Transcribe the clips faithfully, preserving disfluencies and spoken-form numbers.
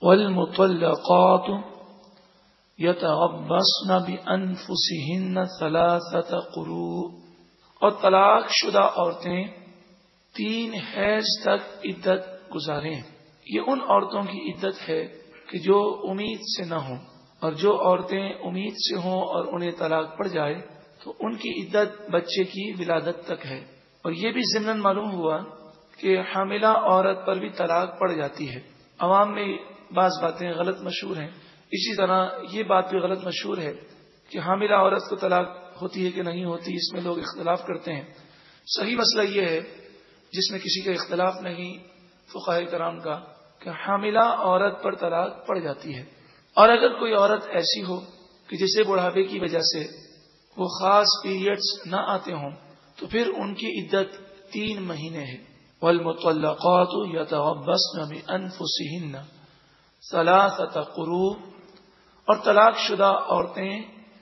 والمطلقات یتربصن بانفسہن ثلاثۃ قروء، اور طلاق شدہ عورتیں تین حیض تک عدت گزاریں۔ یہ ان عورتوں کی عدت ہے کہ جو امید سے نہ ہوں، اور جو عورتیں امید سے ہوں اور انہیں طلاق پڑ جائے تو ان کی عدت بچے کی ولادت تک ہے۔ اور یہ بھی ضمن معلوم ہوا کہ حاملہ عورت پر بھی طلاق پڑ جاتی ہے۔ عوام میں بعض باتیں غلط مشہور ہیں، اسی طرح یہ بات بھی غلط مشہور ہے کہ حاملہ عورت کو طلاق ہوتی ہے کہ نہیں ہوتی، اس میں لوگ اختلاف کرتے ہیں۔ صحیح مسئلہ یہ ہے جس میں کسی کا اختلاف نہیں فقہاء کرام کا، کہ حاملہ عورت پر طلاق پڑ جاتی ہے۔ اور اگر کوئی عورت ایسی ہو کہ جسے بڑھاپے کی وجہ سے وہ خاص پیریڈز نہ آتے ہوں تو پھر ان کی عدت تین مہینے ہے۔ والمطلقات یتربصن بانفسہن ثلاثۃ قروء، اور طلاق شدہ عورتیں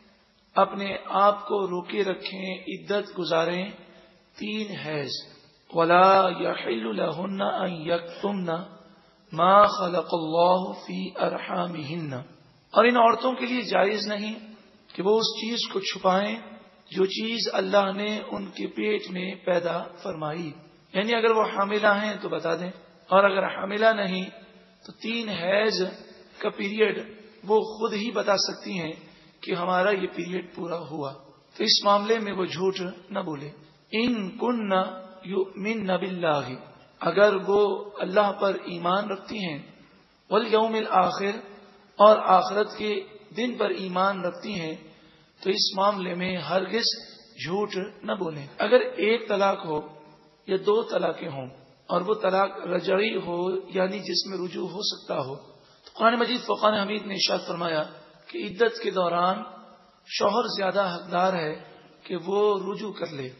اپنے آپ کو روکے رکھیں، عدت گزاریں تین حیض۔ ولا یحل لہن ان یکتمن ما خلق اللہ فی ارحامہن، اور ان عورتوں کے لیے جائز نہیں کہ وہ اس چیز کو چھپائیں جو چیز اللہ نے ان کے پیٹ میں پیدا فرمائی، یعنی اگر وہ حاملہ ہیں تو بتا دیں، اور اگر حاملہ نہیں تو تین حیض کا پیریڈ وہ خود ہی بتا سکتی ہیں کہ ہمارا یہ پیریڈ پورا ہوا، تو اس معاملے میں وہ جھوٹ نہ بولے۔ ان کن یؤمن باللہ، اگر وہ اللہ پر ایمان رکھتی ہیں، والیوم الآخر، اور آخرت کے دن پر ایمان رکھتی ہیں، تو اس معاملے میں ہرگز جھوٹ نہ بولیں۔ اگر ایک طلاق ہو یا دو طلاقیں ہوں اور وہ طلاق رجعی ہو یعنی جس میں رجوع ہو سکتا ہو، تو قرآن مجید فرقان حمید نے ارشاد فرمایا کہ عدت کے دوران شوہر زیادہ حقدار ہے کہ وہ رجوع کر لے۔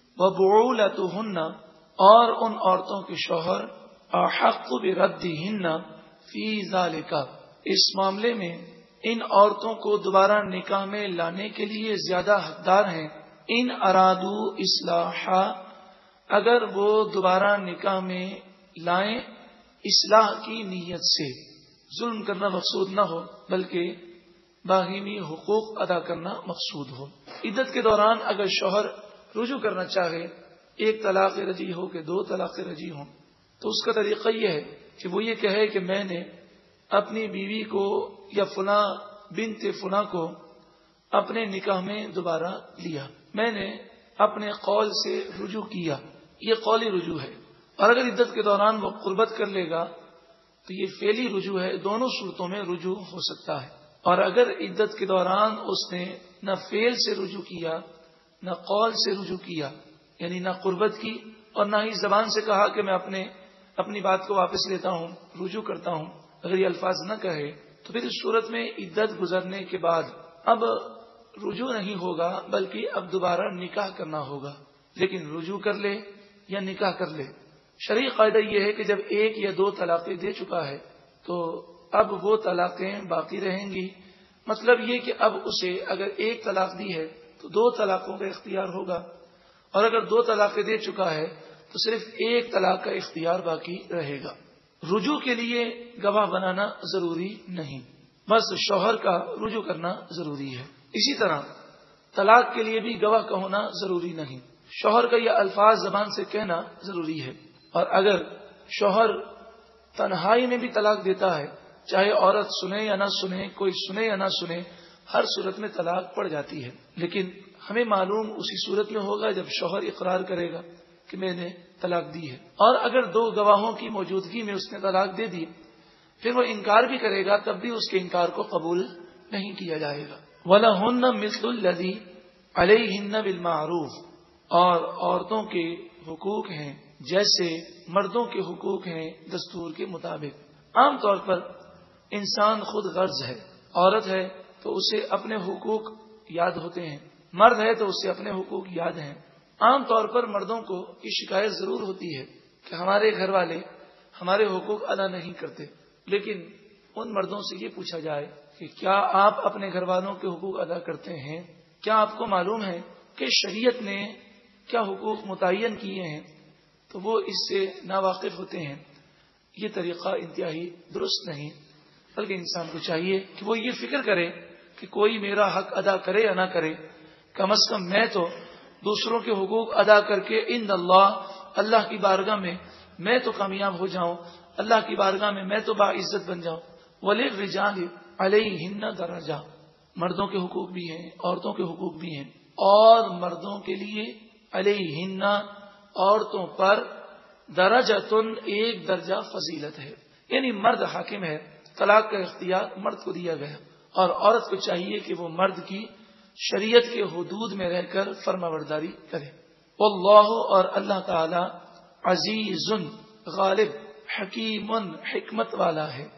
وبعولتہن، اور ان عورتوں کے شوہر احق بردہن فی ذالک، اس معاملے میں ان عورتوں کو دوبارہ نکاح میں لانے کے لیے زیادہ حقدار ہیں۔ ان ارادو اصلاحا، اگر وہ دوبارہ نکاح میں لائیں اصلاح کی نیت سے، ظلم کرنا مقصود نہ ہو بلکہ باہمی حقوق ادا کرنا مقصود ہو۔ عدت کے دوران اگر شوہر رجوع کرنا چاہے، ایک طلاق رجعی ہو کہ دو طلاق رجعی ہوں، تو اس کا طریقہ یہ ہے کہ وہ یہ کہے کہ میں نے اپنی بیوی کو یا فلاں بنت فلاں کو اپنے نکاح میں دوبارہ لیا، میں نے اپنے قول سے رجوع کیا، یہ قولی رجوع ہے۔ اور اگر عدت کے دوران وہ قربت کر لے گا تو یہ فعلی رجوع ہے، دونوں صورتوں میں رجوع ہو سکتا ہے۔ اور اگر عدت کے دوران اس نے نہ فعل سے رجوع کیا نہ قول سے رجوع کیا، یعنی نہ قربت کی اور نہ ہی زبان سے کہا کہ میں اپنے اپنی بات کو واپس لیتا ہوں، رجوع کرتا ہوں، اگر یہ الفاظ نہ کہے تو پھر اس صورت میں عدت گزرنے کے بعد اب رجوع نہیں ہوگا بلکہ اب دوبارہ نکاح کرنا ہوگا، لیکن رجوع کر لے یا نکاح کر لے، شرعی قاعدہ یہ ہے کہ جب ایک یا دو طلاقیں دے چکا ہے تو اب وہ طلاقیں باقی رہیں گی۔ مطلب یہ کہ اب اسے اگر ایک طلاق دی ہے تو دو طلاقوں کا اختیار ہوگا، اور اگر دو طلاقیں دے چکا ہے تو صرف ایک طلاق کا اختیار باقی رہے گا۔ رجوع کے لیے گواہ بنانا ضروری نہیں، بس شوہر کا رجوع کرنا ضروری ہے۔ اسی طرح طلاق کے لیے بھی گواہ کا ہونا ضروری نہیں، شوہر کا یہ الفاظ زبان سے کہنا ضروری ہے۔ اور اگر شوہر تنہائی میں بھی طلاق دیتا ہے، چاہے عورت سنے یا نہ سنے، کوئی سنے یا نہ سنے، ہر صورت میں طلاق پڑ جاتی ہے، لیکن ہمیں معلوم اسی صورت میں ہوگا جب شوہر اقرار کرے گا کہ میں نے طلاق دی ہے۔ اور اگر دو گواہوں کی موجودگی میں اس نے طلاق دے دی، پھر وہ انکار بھی کرے گا، تب بھی اس کے انکار کو قبول نہیں کیا جائے گا۔ وَلَهُنَّ مِثْلُ الَّذِي عَلَيْهِنَّ بِالْمَعْرُوفِ، اور عورتوں کے حقوق ہیں جیسے مردوں کے حقوق ہیں دستور کے مطابق۔ عام طور پر انسان خود غرض ہے، عورت ہے تو اسے اپنے حقوق یاد ہوتے ہیں، مرد ہے تو اسے اپنے حقوق یاد ہیں۔ عام طور پر مردوں کو یہ شکایت ضرور ہوتی ہے کہ ہمارے گھر والے ہمارے حقوق ادا نہیں کرتے، لیکن ان مردوں سے یہ پوچھا جائے کہ کیا آپ اپنے گھر والوں کے حقوق ادا کرتے ہیں؟ کیا آپ کو معلوم ہے کہ شریعت نے کیا حقوق متعین کیے ہیں؟ تو وہ اس سے ناواقف ہوتے ہیں۔ یہ طریقہ انتہائی درست نہیں، بلکہ انسان کو چاہیے کہ وہ یہ فکر کرے کہ کوئی میرا حق ادا کرے یا نہ کرے، کم از کم میں تو دوسروں کے حقوق ادا کر کے ان اللہ اللہ کی بارگاہ میں میں تو کامیاب ہو جاؤں، اللہ کی بارگاہ میں میں تو باعزت بن جاؤں۔ وَلِلرِّجَالِ عَلَيْهِنَّ درجہ، مردوں کے حقوق بھی ہیں، عورتوں کے حقوق بھی ہیں، اور مردوں کے لیے علیہن عورتوں پر درجتن ایک درجہ فضیلت ہے، یعنی مرد حاکم ہے، طلاق کا اختیار مرد کو دیا گیا، اور عورت کو چاہیے کہ وہ مرد کی شریعت کے حدود میں رہ کر فرما برداری کرے۔ واللہ، اور اللہ تعالی عزیز غالب حکیم حکمت والا ہے۔